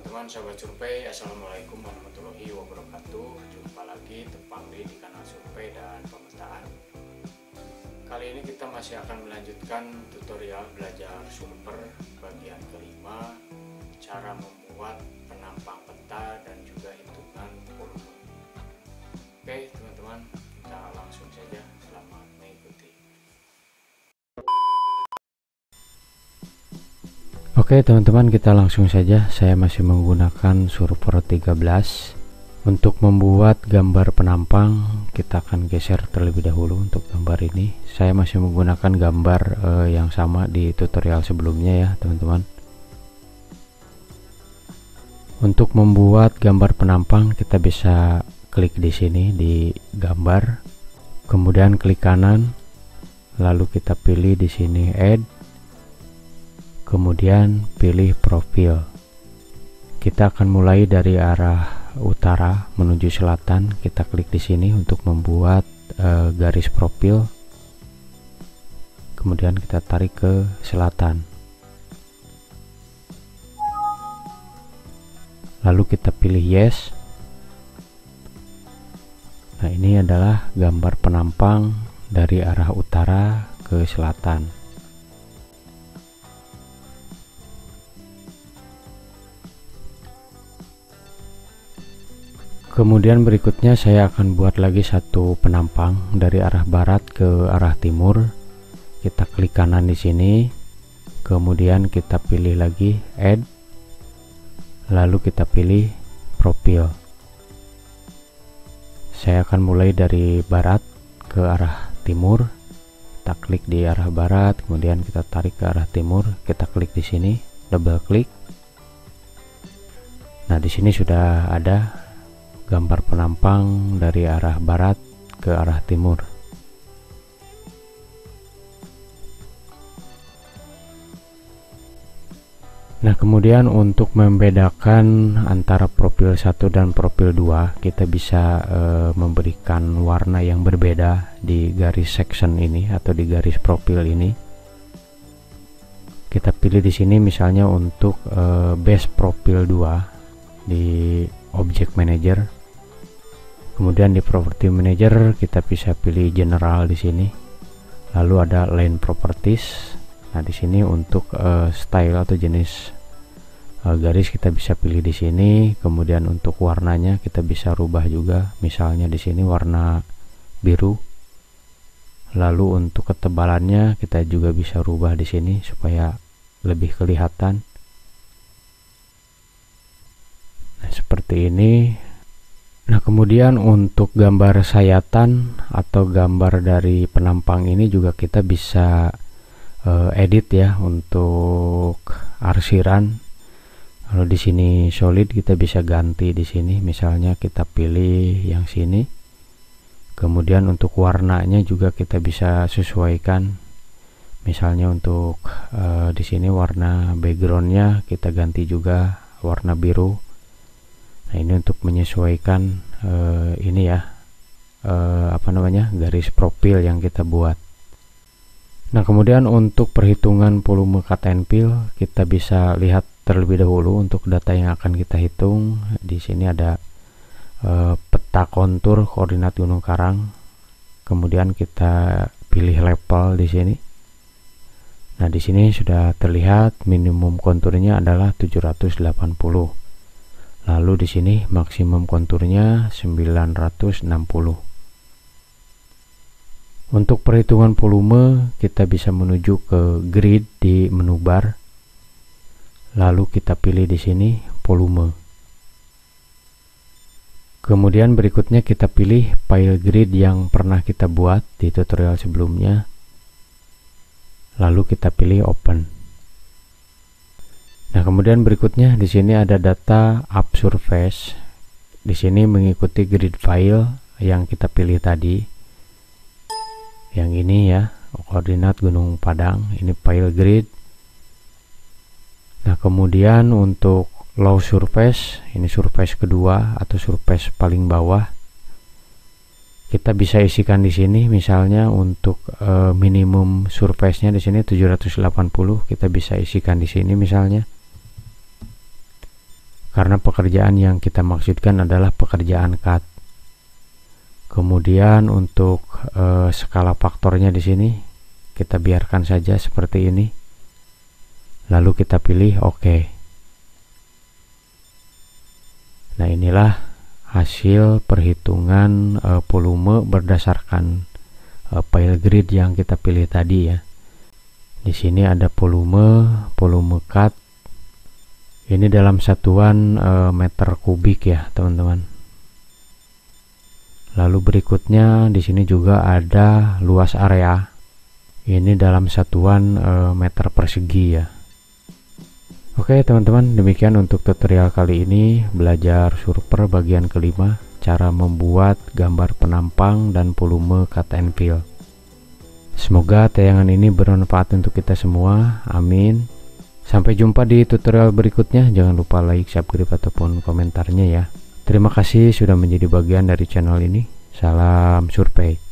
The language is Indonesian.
teman-teman sahabat survei, assalamualaikum warahmatullahi wabarakatuh. Jumpa lagi Tepangri di kanal survei dan pemetaan. Kali ini kita masih akan melanjutkan tutorial belajar survei bagian kelima, cara membuat penampang peta dan juga hitungan volume. Oke teman-teman, kita langsung saja. Selamat mengikuti. Oke teman-teman, kita langsung saja. Saya masih menggunakan Surfer 13. Untuk membuat gambar penampang, kita akan geser terlebih dahulu. Untuk gambar ini saya masih menggunakan gambar yang sama di tutorial sebelumnya ya teman-teman. Untuk membuat gambar penampang, kita bisa klik di sini di gambar, kemudian klik kanan, lalu kita pilih di sini add, kemudian pilih profil. Kita akan mulai dari arah utara menuju selatan. Kita klik di sini untuk membuat garis profil, kemudian kita tarik ke selatan, lalu kita pilih yes. Nah, ini adalah gambar penampang dari arah utara ke selatan. Kemudian berikutnya saya akan buat lagi satu penampang dari arah barat ke arah timur. Kita klik kanan di sini, kemudian kita pilih lagi add, lalu kita pilih profil. Saya akan mulai dari barat ke arah timur. Kita klik di arah barat, kemudian kita tarik ke arah timur. Kita klik di sini, double klik. Nah, di sini sudah ada gambar penampang dari arah barat ke arah timur. Nah, kemudian untuk membedakan antara profil 1 dan profil 2, kita bisa memberikan warna yang berbeda di garis section ini atau di garis profil ini. Kita pilih di sini misalnya untuk base profil 2 di object manager. Kemudian di property manager kita bisa pilih general di sini. Lalu ada line properties. Nah, di sini untuk style atau jenis garis kita bisa pilih di sini. Kemudian untuk warnanya kita bisa rubah juga. Misalnya di sini warna biru. Lalu untuk ketebalannya kita juga bisa rubah di sini supaya lebih kelihatan. Nah, seperti ini. Nah, kemudian untuk gambar sayatan atau gambar dari penampang ini juga kita bisa edit ya untuk arsiran. Kalau di sini solid, kita bisa ganti di sini. Misalnya kita pilih yang sini. Kemudian untuk warnanya juga kita bisa sesuaikan. Misalnya untuk di sini warna backgroundnya kita ganti juga warna biru. Nah, ini untuk menyesuaikan ini ya garis profil yang kita buat. Nah, kemudian untuk perhitungan volume cut and fill kita bisa lihat terlebih dahulu untuk data yang akan kita hitung. Di sini ada peta kontur koordinat Gunung Karang. Kemudian kita pilih level di sini. Nah, di sini sudah terlihat minimum konturnya adalah 780. Lalu di sini maksimum konturnya 960. Untuk perhitungan volume kita bisa menuju ke grid di menu bar. Lalu kita pilih di sini volume. Kemudian berikutnya kita pilih file grid yang pernah kita buat di tutorial sebelumnya. Lalu kita pilih open. Nah, kemudian berikutnya di sini ada data up surface. Di sini mengikuti grid file yang kita pilih tadi. Yang ini ya, koordinat Gunung Padang, ini file grid. Nah, kemudian untuk low surface, ini surface kedua atau surface paling bawah. Kita bisa isikan di sini misalnya untuk minimum surface-nya di sini 780, kita bisa isikan di sini misalnya. karena pekerjaan yang kita maksudkan adalah pekerjaan cut. Kemudian untuk skala faktornya di sini kita biarkan saja seperti ini. Lalu kita pilih OK. Nah, inilah hasil perhitungan volume berdasarkan file grid yang kita pilih tadi ya. Di sini ada volume cut. Ini dalam satuan meter kubik ya, teman-teman. Lalu berikutnya di sini juga ada luas area. Ini dalam satuan meter persegi ya. Oke teman-teman, demikian untuk tutorial kali ini, belajar surper bagian kelima, cara membuat gambar penampang dan volume cut and fill. Semoga tayangan ini bermanfaat untuk kita semua, amin. Sampai jumpa di tutorial berikutnya, jangan lupa like, subscribe ataupun komentarnya ya. Terima kasih sudah menjadi bagian dari channel ini. Salam survei.